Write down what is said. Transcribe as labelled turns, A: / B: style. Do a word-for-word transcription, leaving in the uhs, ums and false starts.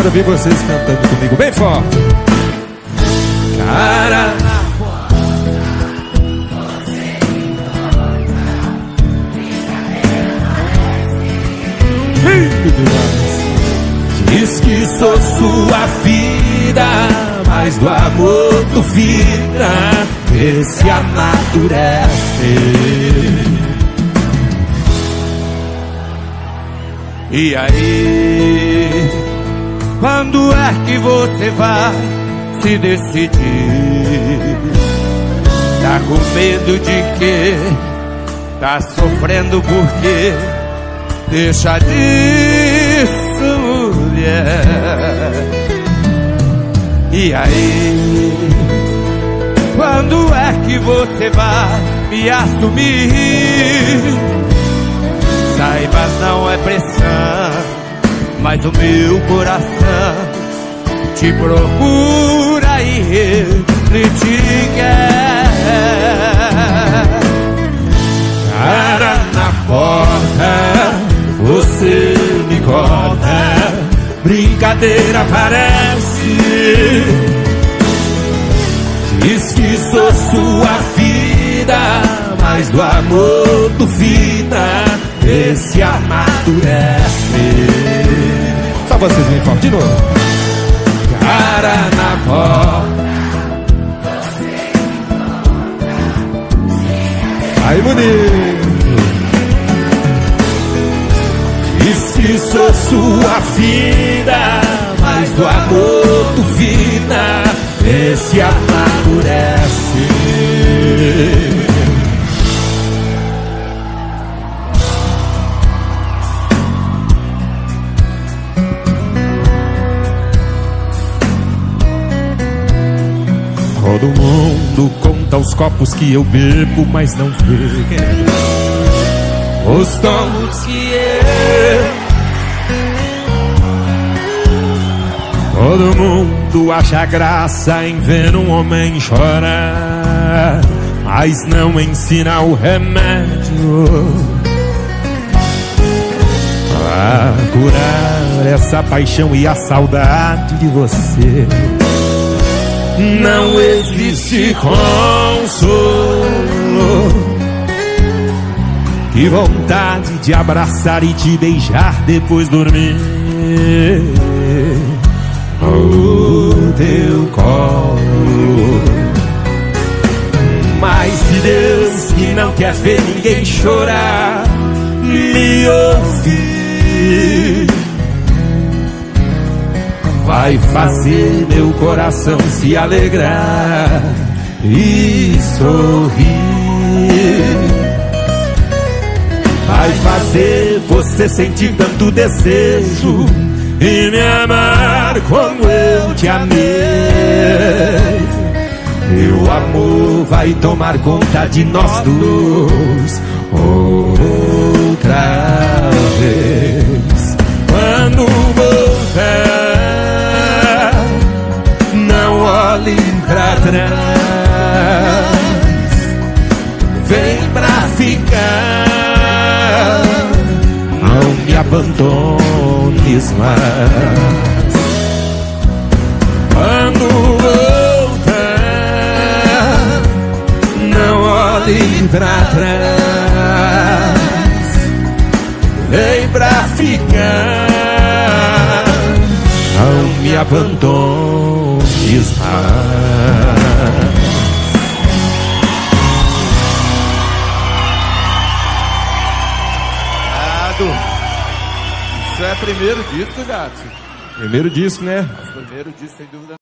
A: Quero ouvir vocês cantando comigo bem forte. Cara na porta, diz que sou sua vida, mas do amor duvida, vê se amadurece. E aí, quando é que você vai se decidir? Tá com medo de quê? Tá sofrendo por quê? Deixa disso, mulher. E aí, quando é que você vai me assumir? Saiba, não é pressão, mas o meu coração te procura e ele te quer. Cara na porta, você me corta, brincadeira parece. Diz que sou sua vida, mas do amor duvida, vê se amadurece. Só vocês bem forte de novo. Cara na porta, aí bonito. Diz que sou sua vida, mas do amor duvida, vê se amadurece. Todo mundo conta os copos que eu bebo, mas não vê os tombos que eu. Todo mundo acha graça em ver um homem chorar, mas não ensina o remédio pra curar essa paixão e a saudade de você. Não existe consolo. Que vontade de abraçar e te beijar depois dormir no teu colo. Mas se Deus, que não quer ver ninguém chorar, me ouvir, vai fazer meu coração se alegrar e sorrir. Vai fazer você sentir tanto desejo e me amar como eu te amei. Meu amor vai tomar conta de nós dois outra vez. Quando voltar, não olhe pra trás, vem pra ficar, não me abandones mais. Quando voltar, não olhe pra trás, vem pra ficar, não me abandones mais.
B: Isso é primeiro disco, gato.
A: Primeiro disco, né?
B: Primeiro disco, sem dúvida.